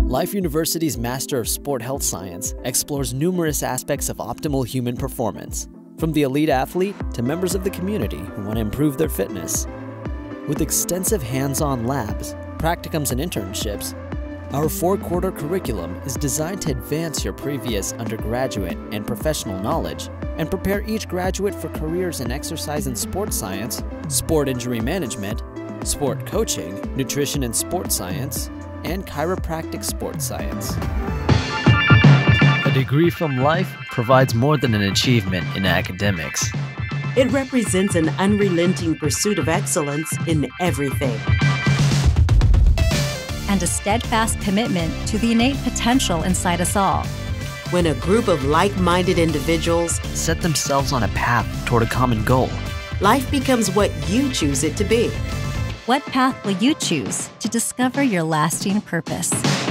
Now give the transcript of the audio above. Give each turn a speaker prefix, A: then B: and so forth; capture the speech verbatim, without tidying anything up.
A: Life University's Master of Sport Health Science explores numerous aspects of optimal human performance, from the elite athlete to members of the community who want to improve their fitness. With extensive hands-on labs, practicums, and internships, our four-quarter curriculum is designed to advance your previous undergraduate and professional knowledge and prepare each graduate for careers in exercise and sports science, sport injury management, sport coaching, nutrition and sports science, and chiropractic sport science.
B: A degree from life provides more than an achievement in academics.
C: It represents an unrelenting pursuit of excellence in everything.
D: And a steadfast commitment to the innate potential inside us all.
C: When a group of like-minded individuals
B: set themselves on a path toward a common goal,
C: life becomes what you choose it to be.
D: What path will you choose to discover your lasting purpose?